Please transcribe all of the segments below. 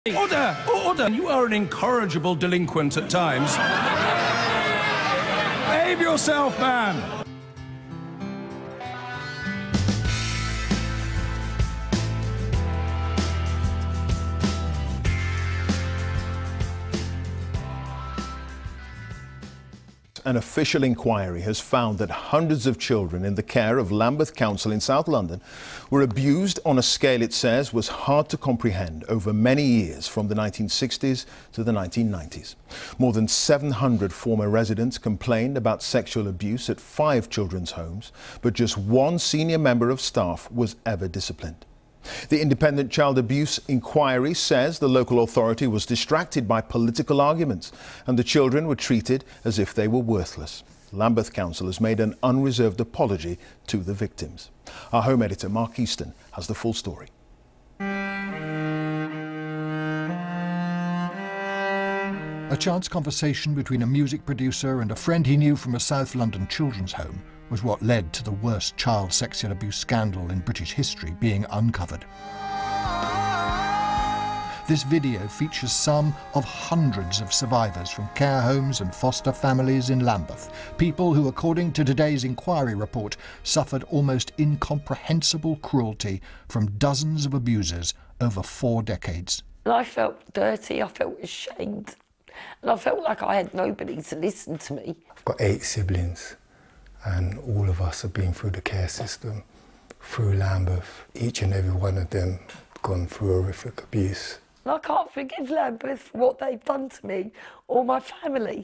Order! Order! You are an incorrigible delinquent at times. Behave yourself, man! An official inquiry has found that hundreds of children in the care of Lambeth Council in South London were abused on a scale it says was hard to comprehend over many years, from the 1960s to the 1990s. More than 700 former residents complained about sexual abuse at 5 children's homes, but just 1 senior member of staff was ever disciplined. The Independent Child Abuse Inquiry says the local authority was distracted by political arguments and the children were treated as if they were worthless. Lambeth Council has made an unreserved apology to the victims. Our home editor, Mark Easton, has the full story. A chance conversation between a music producer and a friend he knew from a South London children's home was what led to the worst child sexual abuse scandal in British history being uncovered. This video features some of hundreds of survivors from care homes and foster families in Lambeth, people who, according to today's inquiry report, suffered almost incomprehensible cruelty from dozens of abusers over 4 decades. I felt dirty, I felt ashamed, and I felt like I had nobody to listen to me. I've got 8 siblings. And all of us have been through the care system, through Lambeth. Each and every one of them gone through horrific abuse. I can't forgive Lambeth for what they've done to me or my family.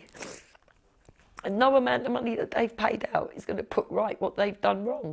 And no amount of money that they've paid out is going to put right what they've done wrong.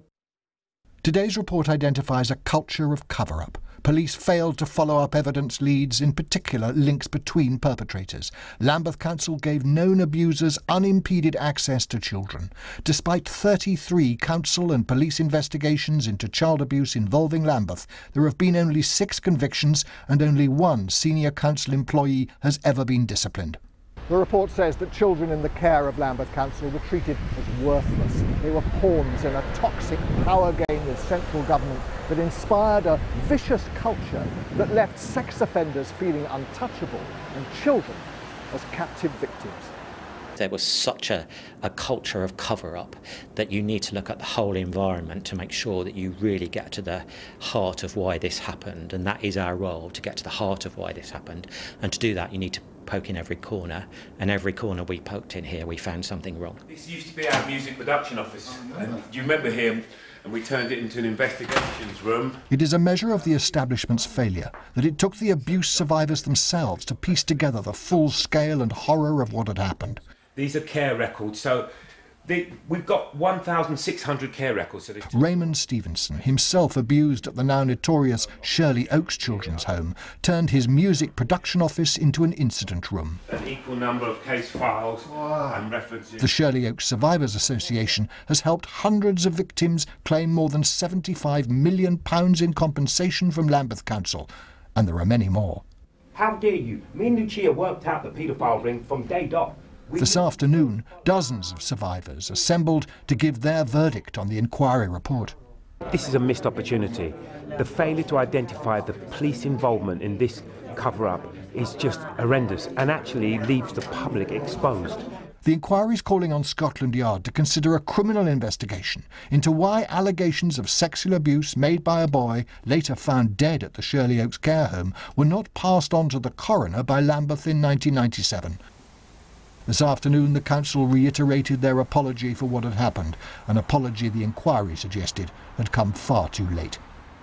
Today's report identifies a culture of cover-up. Police failed to follow up evidence leads, in particular links between perpetrators. Lambeth Council gave known abusers unimpeded access to children. Despite 33 council and police investigations into child abuse involving Lambeth, there have been only 6 convictions and only 1 senior council employee has ever been disciplined. The report says that children in the care of Lambeth Council were treated as worthless. They were pawns in a toxic power game with central government that inspired a vicious culture that left sex offenders feeling untouchable and children as captive victims. There was such a culture of cover-up that you need to look at the whole environment to make sure that you really get to the heart of why this happened, and that is our role, to get to the heart of why this happened. And to do that you need to poke in every corner, and every corner we poked in here we found something wrong. This used to be our music production office, and you remember here, and we turned it into an investigations room. It is a measure of the establishment's failure that it took the abuse survivors themselves to piece together the full scale and horror of what had happened. These are care records, so we've got 1,600 care records. So Raymond Stevenson, himself abused at the now notorious Shirley Oaks Children's Home, turned his music production office into an incident room. An equal number of case files and references. The Shirley Oaks Survivors Association has helped hundreds of victims claim more than £75 million in compensation from Lambeth Council, and there are many more. How dare you? Me and Lucia worked out the paedophile ring from day dot. This afternoon, dozens of survivors assembled to give their verdict on the inquiry report. This is a missed opportunity. The failure to identify the police involvement in this cover-up is just horrendous and actually leaves the public exposed. The inquiry is calling on Scotland Yard to consider a criminal investigation into why allegations of sexual abuse made by a boy, later found dead at the Shirley Oaks care home, were not passed on to the coroner by Lambeth in 1997. This afternoon, the council reiterated their apology for what had happened, an apology the inquiry suggested had come far too late.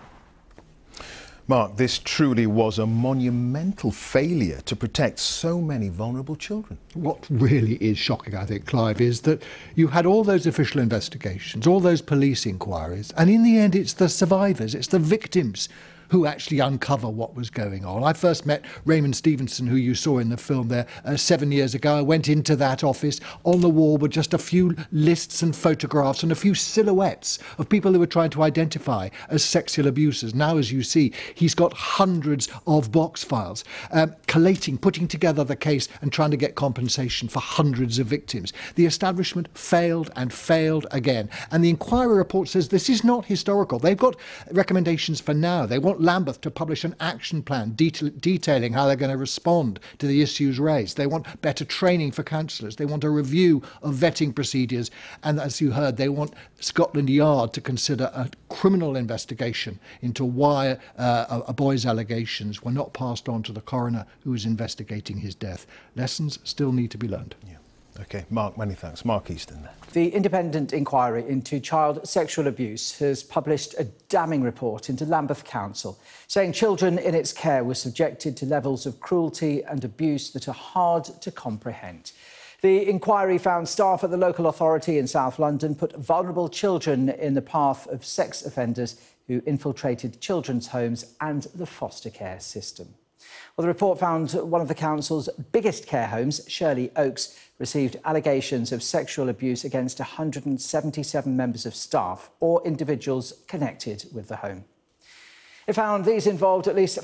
Mark, this truly was a monumental failure to protect so many vulnerable children. What really is shocking, I think, Clive, is that you had all those official investigations, all those police inquiries, and in the end it's the survivors, it's the victims who actually uncover what was going on. I first met Raymond Stevenson, who you saw in the film there, 7 years ago. I went into that office. On the wall were just a few lists and photographs and a few silhouettes of people who were trying to identify as sexual abusers. Now, as you see, he's got hundreds of box files, collating, putting together the case and trying to get compensation for hundreds of victims. The establishment failed and failed again. And the inquiry report says this is not historical. They've got recommendations for now. They want Lambeth to publish an action plan detailing how they're going to respond to the issues raised. They want better training for counsellors. They want a review of vetting procedures. And as you heard, they want Scotland Yard to consider a criminal investigation into why a boy's allegations were not passed on to the coroner who was investigating his death. Lessons still need to be learned. Yeah. OK, Mark, many thanks. Mark Easton there. The independent inquiry into child sexual abuse has published a damning report into Lambeth Council, saying children in its care were subjected to levels of cruelty and abuse that are hard to comprehend. The inquiry found staff at the local authority in South London put vulnerable children in the path of sex offenders who infiltrated children's homes and the foster care system. Well, the report found one of the council's biggest care homes, Shirley Oaks, received allegations of sexual abuse against 177 members of staff or individuals connected with the home. It found these involved at least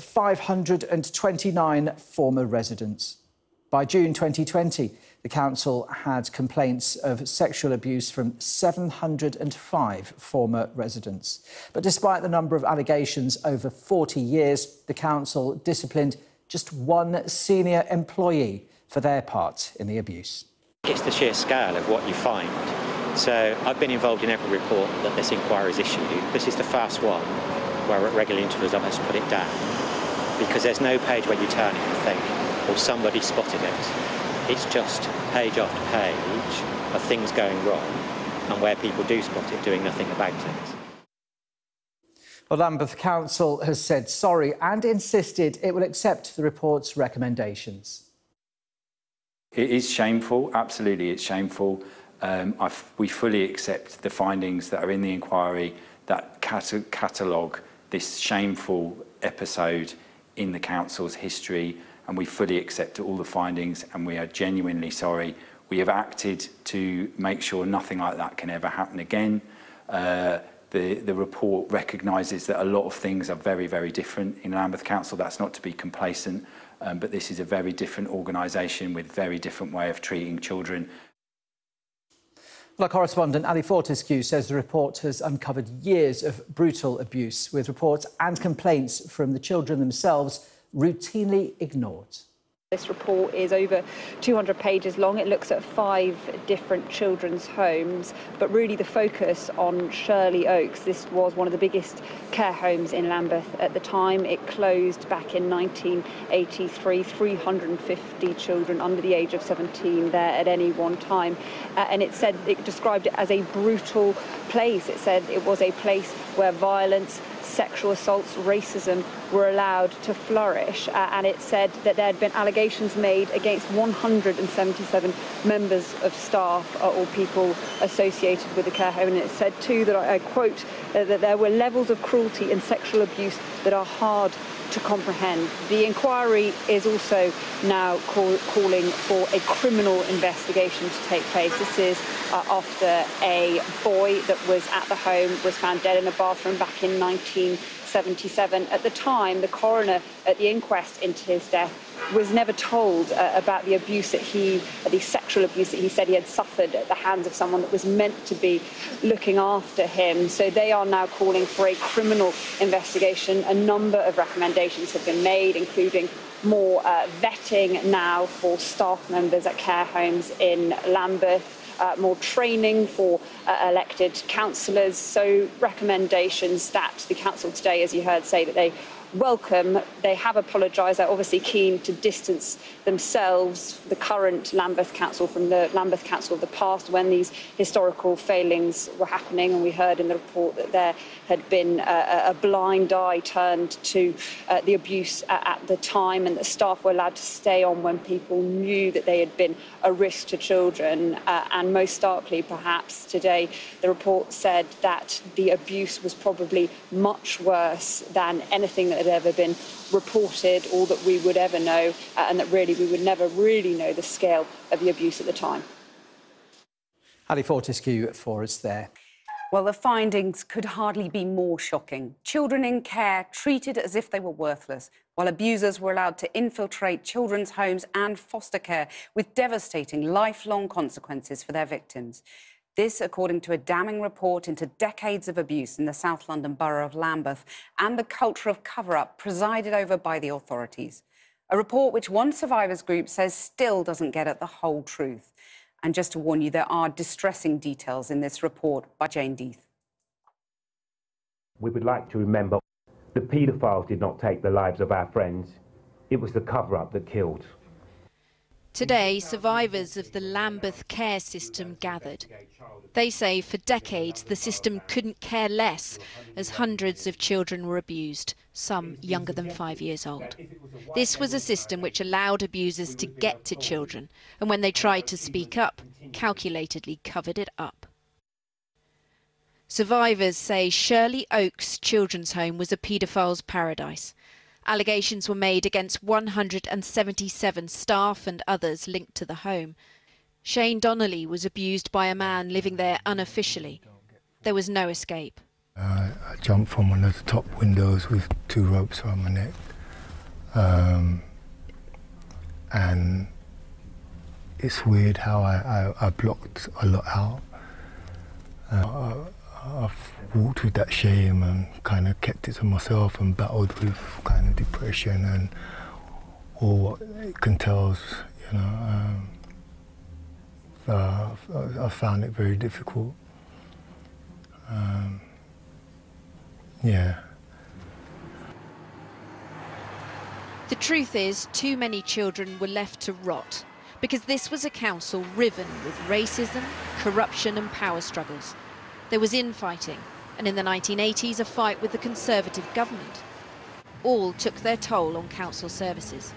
529 former residents. By June 2020, the council had complaints of sexual abuse from 705 former residents. But despite the number of allegations over 40 years, the council disciplined just one senior employee for their part in the abuse. It's the sheer scale of what you find. So I've been involved in every report that this inquiry is issued. This is the first one where at regular intervals I've had to put it down, because there's no page where you turn it and think, well, somebody spotted it. It's just page after page of things going wrong, and where people do spot it, doing nothing about it. Well, Lambeth Council has said sorry and insisted it will accept the report's recommendations. It is shameful, absolutely it's shameful. We fully accept the findings that are in the inquiry that catalogue this shameful episode in the council's history, and we fully accept all the findings, and we are genuinely sorry. We have acted to make sure nothing like that can ever happen again. The report recognises that a lot of things are very, very different in Lambeth Council. That's not to be complacent, but this is a very different organisation with a very different way of treating children. Well, our correspondent Ali Fortescue says the report has uncovered years of brutal abuse, with reports and complaints from the children themselves routinely ignored. This report is over 200 pages long. It looks at 5 different children's homes, but really the focus on Shirley Oaks. This was one of the biggest care homes in Lambeth at the time. It closed back in 1983, 350 children under the age of 17 there at any one time. And it described it as a brutal place. It said it was a place where violence, sexual assaults, racism were allowed to flourish, and it said that there had been allegations made against 177 members of staff or people associated with the care home, and it said too that, I quote, that there were levels of cruelty and sexual abuse that are hard to comprehend. The inquiry is also now calling for a criminal investigation to take place. This is after a boy that was at the home was found dead in a bathroom back in 1977. At the time, the coroner at the inquest into his death was never told about the abuse that the sexual abuse that he said he had suffered at the hands of someone that was meant to be looking after him. So they are now calling for a criminal investigation. A number of recommendations have been made, including more vetting now for staff members at care homes in Lambeth, more training for elected councillors. So recommendations that the council today, as you heard, say that they welcome. They have apologised. They're obviously keen to distance themselves, the current Lambeth Council, from the Lambeth Council of the past when these historical failings were happening. And we heard in the report that there had been a blind eye turned to the abuse at the time, and that staff were allowed to stay on when people knew that they had been a risk to children. And most starkly, perhaps, today, the report said that the abuse was probably much worse than anything that had ever been reported or that we would ever know, and that really we would never really know the scale of the abuse at the time. Ali Fortescue for us there. Well, the findings could hardly be more shocking. Children in care treated as if they were worthless, while abusers were allowed to infiltrate children's homes and foster care, with devastating lifelong consequences for their victims. This, according to a damning report into decades of abuse in the South London borough of Lambeth and the culture of cover-up presided over by the authorities. A report which one survivors group says still doesn't get at the whole truth. And just to warn you, there are distressing details in this report by Jane Death. We would like to remember the paedophiles did not take the lives of our friends. It was the cover-up that killed. Today, survivors of the Lambeth care system gathered. They say for decades the system couldn't care less as hundreds of children were abused, some younger than 5 years old. This was a system which allowed abusers to get to children, and when they tried to speak up, calculatedly covered it up. Survivors say Shirley Oaks Children's Home was a paedophile's paradise. Allegations were made against 177 staff and others linked to the home. Shane Donnelly was abused by a man living there unofficially. There was no escape. I jumped from one of the top windows with 2 ropes around my neck. And it's weird how I blocked a lot out. I've walked with that shame and kind of kept it to myself and battled with kind of depression and all what it entails, you know. I found it very difficult. Yeah. The truth is, too many children were left to rot because this was a council riven with racism, corruption and power struggles. There was infighting, and in the 1980s, a fight with the Conservative government. All took their toll on council services.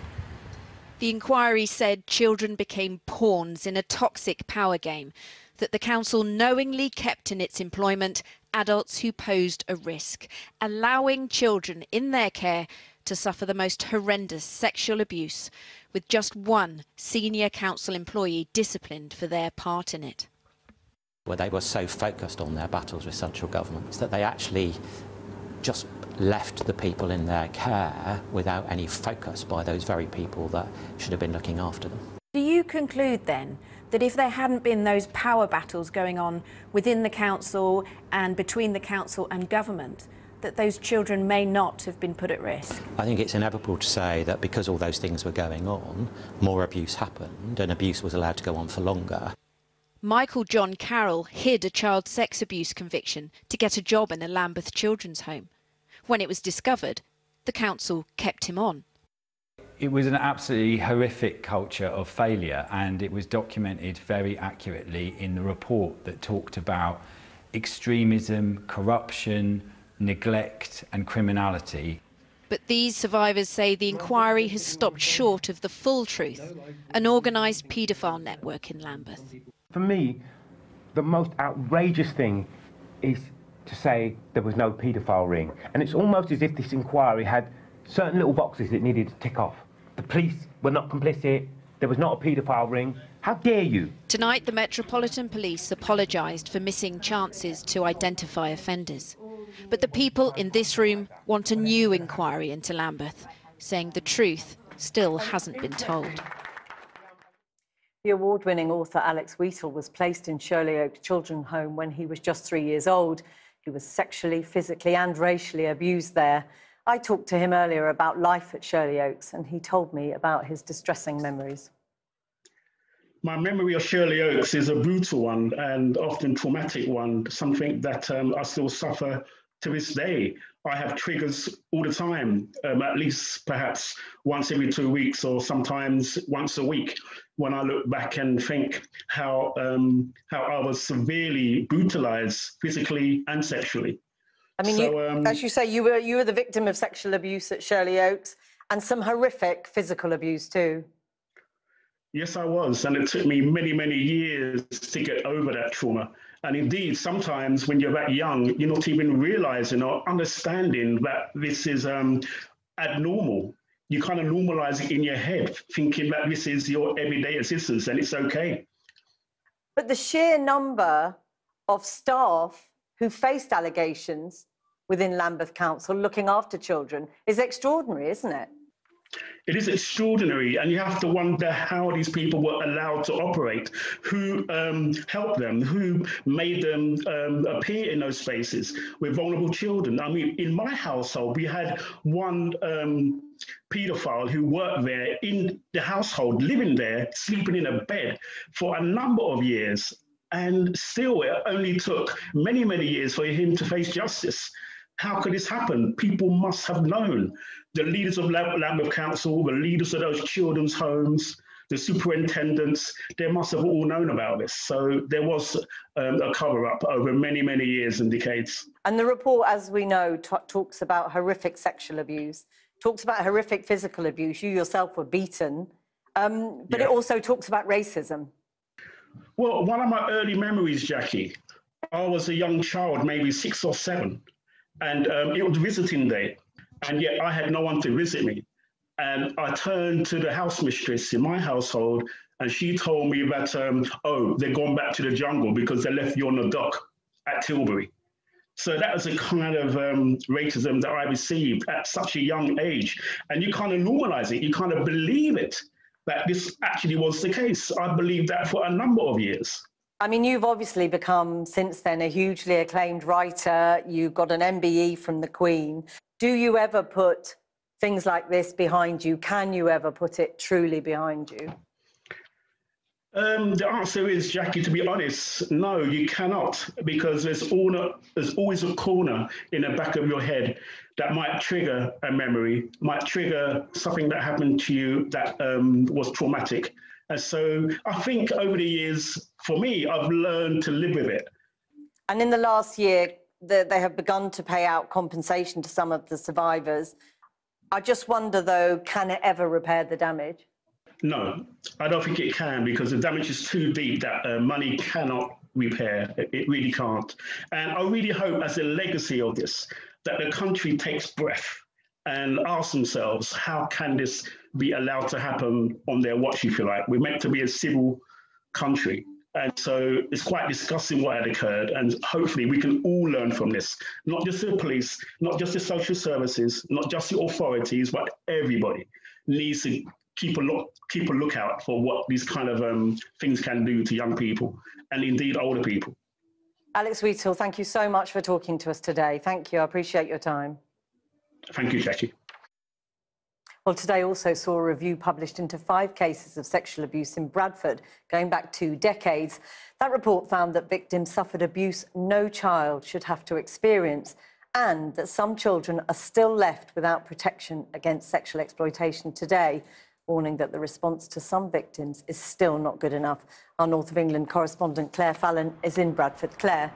The inquiry said children became pawns in a toxic power game, that the council knowingly kept in its employment adults who posed a risk, allowing children in their care to suffer the most horrendous sexual abuse, with just one senior council employee disciplined for their part in it. Where they were so focused on their battles with central governments that they actually just left the people in their care without any focus by those very people that should have been looking after them. Do you conclude then that if there hadn't been those power battles going on within the council and between the council and government, that those children may not have been put at risk? I think it's inevitable to say that because all those things were going on, more abuse happened and abuse was allowed to go on for longer. Michael John Carroll hid a child sex abuse conviction to get a job in a Lambeth children's home. When it was discovered, the council kept him on. It was an absolutely horrific culture of failure, and it was documented very accurately in the report that talked about extremism, corruption, neglect and criminality. But these survivors say the inquiry has stopped short of the full truth, an organised paedophile network in Lambeth. For me, the most outrageous thing is to say there was no paedophile ring. And it's almost as if this inquiry had certain little boxes it needed to tick off. The police were not complicit, there was not a paedophile ring. How dare you? Tonight, the Metropolitan Police apologised for missing chances to identify offenders. But the people in this room want a new inquiry into Lambeth, saying the truth still hasn't been told. The award-winning author Alex Wheatle was placed in Shirley Oaks Children's Home when he was just 3 years old. He was sexually, physically and racially abused there. I talked to him earlier about life at Shirley Oaks, and he told me about his distressing memories. My memory of Shirley Oaks is a brutal one and often traumatic one, something that I still suffer to this day. I have triggers all the time, at least perhaps once every 2 weeks or sometimes once a week, when I look back and think how I was severely brutalized physically and sexually. I mean, so, as you say, you were the victim of sexual abuse at Shirley Oaks and some horrific physical abuse too. Yes, I was, and it took me many, many years to get over that trauma. And indeed, sometimes when you're that young, you're not even realizing or understanding that this is abnormal. You kind of normalize it in your head, thinking that this is your everyday existence and it's okay. But the sheer number of staff who faced allegations within Lambeth Council looking after children is extraordinary, isn't it? It is extraordinary, and you have to wonder how these people were allowed to operate, who helped them, who made them appear in those spaces with vulnerable children. I mean, in my household, we had one paedophile who worked there in the household, living there, sleeping in a bed for a number of years. And still, it only took many, many years for him to face justice. How could this happen? People must have known. The leaders of Lambeth Council, the leaders of those children's homes, the superintendents, they must have all known about this. So there was a cover-up over many, many years and decades. And the report, as we know, talks about horrific sexual abuse, talks about horrific physical abuse. You yourself were beaten, but it also talks about racism. Well, one of my early memories, Jackie, I was a young child, maybe 6 or 7, and it was visiting day, and yet I had no one to visit me. And I turned to the house mistress in my household, and she told me that, oh, they're gone back to the jungle because they left you on the dock at Tilbury. So that was a kind of racism that I received at such a young age. And you kind of normalize it, you kind of believe it, that this actually was the case. I believed that for a number of years. I mean, you've obviously become, since then, a hugely acclaimed writer. You've got an MBE from the Queen. Do you ever put things like this behind you? Can you ever put it truly behind you? The answer is, Jackie, to be honest, no, you cannot, because there's always a corner in the back of your head that might trigger a memory, might trigger something that happened to you that was traumatic. And so I think over the years, for me, I've learned to live with it. And in the last year, they have begun to pay out compensation to some of the survivors. I just wonder, though, can it ever repair the damage? No, I don't think it can, because the damage is too deep that money cannot repair. It really can't. And I really hope, as a legacy of this, that the country takes breath and asks themselves, how can this be allowed to happen on their watch, if you like? We're meant to be a civil country. And so it's quite disgusting what had occurred. And hopefully we can all learn from this, not just the police, not just the social services, not just the authorities, but everybody needs to keep a lookout for what these kind of things can do to young people and indeed older people. Alex Wheatle, thank you so much for talking to us today. Thank you. I appreciate your time. Thank you, Jackie. Well, today also saw a review published into 5 cases of sexual abuse in Bradford, going back 2 decades. That report found that victims suffered abuse no child should have to experience, and that some children are still left without protection against sexual exploitation today, warning that the response to some victims is still not good enough. Our North of England correspondent Claire Fallon is in Bradford. Claire.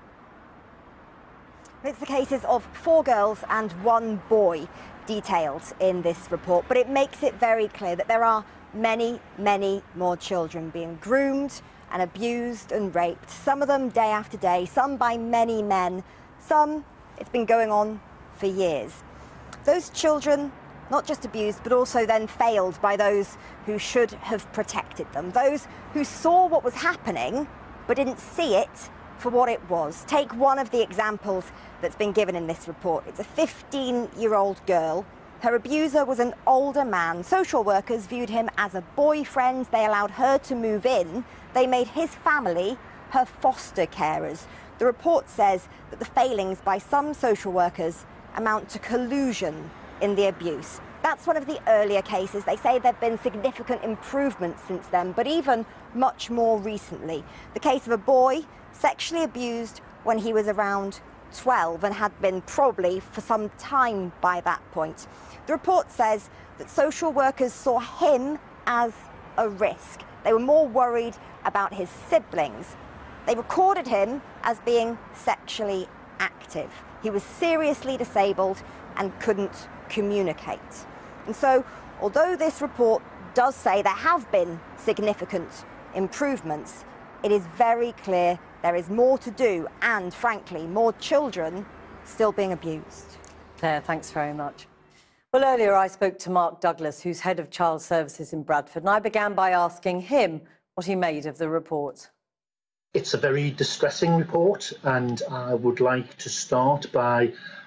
It's the cases of 4 girls and 1 boy detailed in this report, but it makes it very clear that there are many, many more children being groomed and abused and raped, some of them day after day, some by many men, some it's been going on for years. Those children not just abused, but also then failed by those who should have protected them, those who saw what was happening but didn't see it for what it was. Take one of the examples that's been given in this report. It's a 15-year-old girl. Her abuser was an older man. Social workers viewed him as a boyfriend. They allowed her to move in. They made his family her foster carers. The report says that the failings by some social workers amount to collusion in the abuse. That's one of the earlier cases. They say there have been significant improvements since then, but even much more recently. The case of a boy sexually abused when he was around 12 and had been probably for some time by that point. The report says that social workers saw him as a risk. They were more worried about his siblings. They recorded him as being sexually active. He was seriously disabled and couldn't communicate. And so, although this report does say there have been significant improvements, it is very clear there is more to do and, frankly, more children still being abused. Claire, thanks very much. Well, earlier I spoke to Mark Douglas, who's head of child services in Bradford, and I began by asking him what he made of the report. It's a very distressing report, and I would like to start by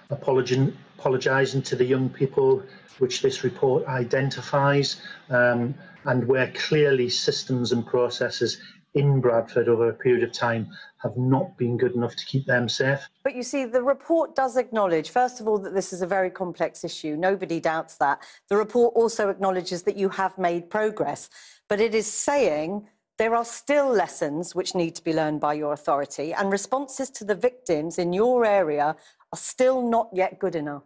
apologising to the young people which this report identifies, and where clearly systems and processes in Bradford over a period of time have not been good enough to keep them safe. But you see, the report does acknowledge, first of all, that this is a very complex issue. Nobody doubts that. The report also acknowledges that you have made progress, but it is saying there are still lessons which need to be learned by your authority, and responses to the victims in your area are still not yet good enough.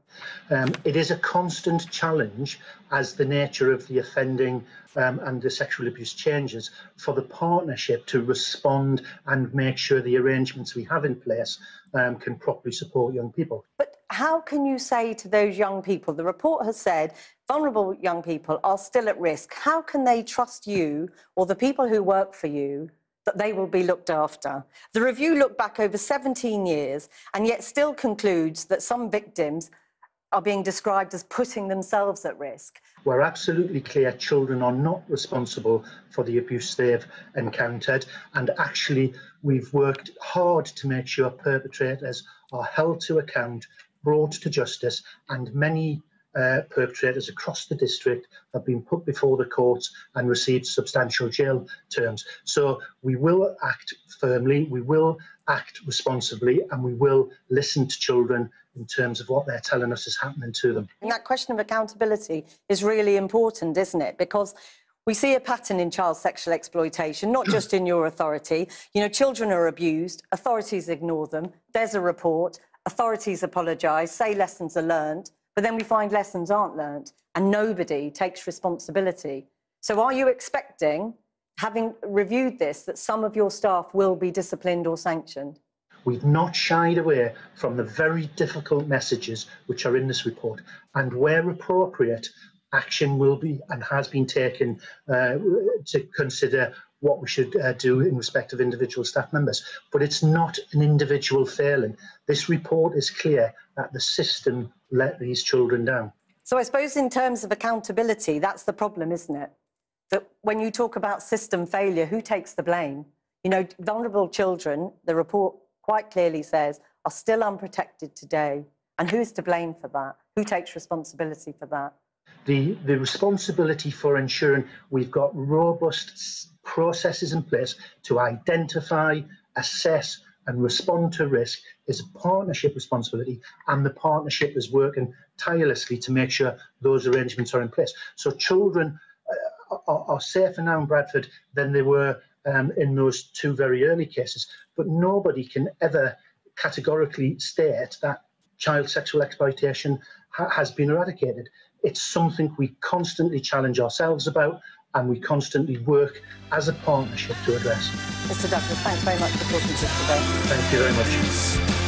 It is a constant challenge as the nature of the offending and the sexual abuse changes for the partnership to respond and make sure the arrangements we have in place can properly support young people. But how can you say to those young people, the report has said vulnerable young people are still at risk. How can they trust you or the people who work for you that they will be looked after? The review looked back over 17 years and yet still concludes that some victims are being described as putting themselves at risk. We're absolutely clear children are not responsible for the abuse they've encountered, and actually we've worked hard to make sure perpetrators are held to account, brought to justice, and many perpetrators across the district have been put before the courts and received substantial jail terms. So we will act firmly, we will act responsibly, and we will listen to children in terms of what they're telling us is happening to them. And that question of accountability is really important, isn't it? Because we see a pattern in child sexual exploitation, not just in your authority. You know, children are abused, authorities ignore them, there's a report, authorities apologise, say lessons are learned, but then we find lessons aren't learned and nobody takes responsibility. So are you expecting, having reviewed this, that some of your staff will be disciplined or sanctioned? We've not shied away from the very difficult messages which are in this report, and where appropriate, action will be and has been taken to consider what we should do in respect of individual staff members. But it's not an individual failing. This report is clear that the system let these children down. So I suppose in terms of accountability, that's the problem, isn't it? That when you talk about system failure, who takes the blame? You know, vulnerable children, the report quite clearly says, are still unprotected today. And who's to blame for that? Who takes responsibility for that? The responsibility for ensuring we've got robust processes in place to identify, assess and respond to risk is a partnership responsibility, and the partnership is working tirelessly to make sure those arrangements are in place. So children are safer now in Bradford than they were in those two very early cases, but nobody can ever categorically state that child sexual exploitation has been eradicated. It's something we constantly challenge ourselves about, and we constantly work as a partnership to address. Mr. Douglas, thanks very much for talking to us today. Thank you very much.